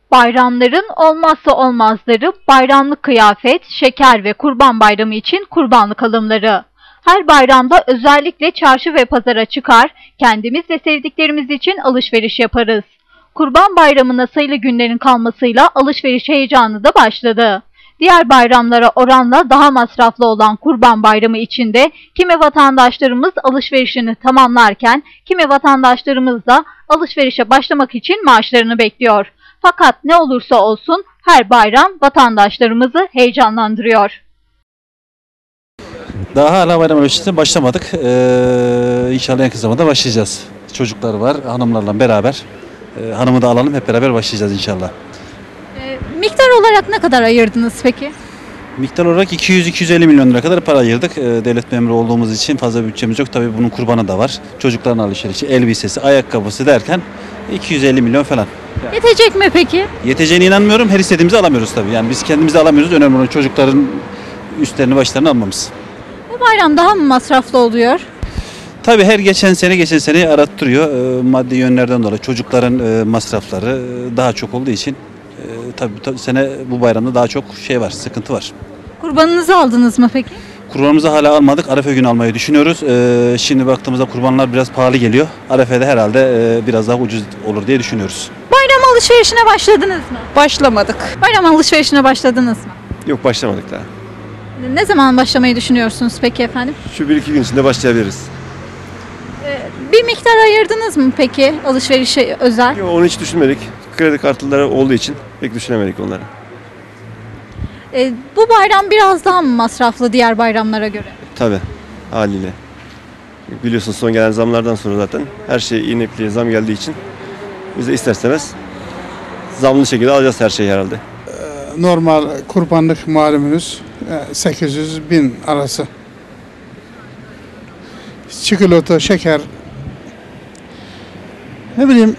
Bayramların olmazsa olmazları bayramlık kıyafet, şeker ve Kurban Bayramı için kurbanlık alımları. Her bayramda özellikle çarşı ve pazara çıkar, kendimiz ve sevdiklerimiz için alışveriş yaparız. Kurban Bayramı'na sayılı günlerin kalmasıyla alışveriş heyecanı da başladı. Diğer bayramlara oranla daha masraflı olan Kurban Bayramı içinde kimi vatandaşlarımız alışverişini tamamlarken kimi vatandaşlarımız da alışverişe başlamak için maaşlarını bekliyor. Fakat ne olursa olsun her bayram vatandaşlarımızı heyecanlandırıyor. Daha hala bayram alışverişine başlamadık. İnşallah en kısa zamanda başlayacağız. Çocuklar var, hanımlarla beraber. Hanımı da alalım, hep beraber başlayacağız inşallah. Miktar olarak ne kadar ayırdınız peki? Miktar olarak 200-250 milyon lira kadar para ayırdık. Devlet memuru olduğumuz için fazla bütçemiz yok. Tabii bunun kurbanı da var. Çocukların alışverişi, elbisesi, ayakkabısı derken 250 milyon falan. Yetecek mi peki? Yeteceğine inanmıyorum. Her istediğimizi alamıyoruz tabii. Yani biz kendimizi alamıyoruz. Önemli olan çocukların üstlerini başlarını almamız. Bu bayram daha mı masraflı oluyor? Tabii her geçen seneyi arattırıyor. Maddi yönlerden dolayı çocukların masrafları daha çok olduğu için tabii sene bu bayramda daha çok var, sıkıntı var. Kurbanınızı aldınız mı peki? Kurbanımızı hala almadık. Arefe günü almayı düşünüyoruz. Şimdi baktığımızda kurbanlar biraz pahalı geliyor. Arefe'de herhalde biraz daha ucuz olur diye düşünüyoruz. Bayram alışverişine başladınız mı? Başlamadık. Bayram alışverişine başladınız mı? Yok, başlamadık daha. Ne zaman başlamayı düşünüyorsunuz peki efendim? Şu 1-2 gün içinde başlayabiliriz. Bir miktar ayırdınız mı peki alışverişe özel? Yok, onu hiç düşünmedik. Kredi kartları olduğu için pek düşünemedik onları. Bu bayram biraz daha mı masraflı diğer bayramlara göre? Tabii, haliyle. Biliyorsun son gelen zamlardan sonra zaten her şey iğnepliğe zam geldiği için biz de ister istemez zamlı şekilde alacağız her şeyi herhalde. Normal kurbanlık malumunuz 800-1000 arası. Çikolata, şeker, ne bileyim.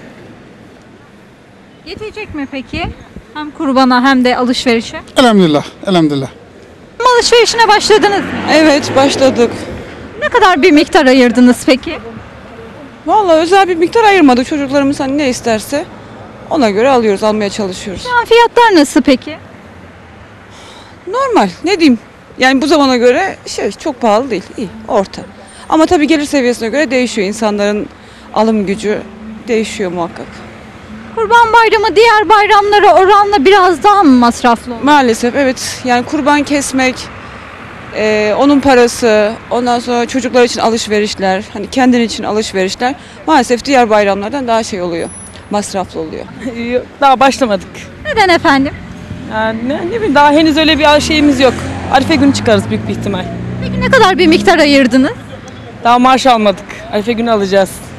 Yetecek mi peki? Hem kurbana hem de alışverişe. Elhamdülillah, elhamdülillah. Alışverişine başladınız mı? Evet, başladık. Ne kadar bir miktar ayırdınız peki? Vallahi özel bir miktar ayırmadık. Çocuklarımız hani ne isterse ona göre almaya çalışıyoruz. Şu an fiyatlar nasıl peki? Normal, ne diyeyim? Yani bu zamana göre çok pahalı değil, iyi, orta. Ama tabii gelir seviyesine göre değişiyor. İnsanların alım gücü değişiyor muhakkak. Kurban Bayramı diğer bayramlara oranla biraz daha mı masraflı oluyor? Maalesef evet. Yani kurban kesmek, onun parası, ondan sonra çocuklar için alışverişler, hani kendin için alışverişler maalesef diğer bayramlardan daha oluyor. Masraflı oluyor. Daha başlamadık. Neden efendim? Yani ne bileyim, daha henüz öyle bir şeyimiz yok. Arife günü çıkarız büyük bir ihtimal. Peki ne kadar bir miktar ayırdınız? Daha maaş almadık. Arife günü alacağız.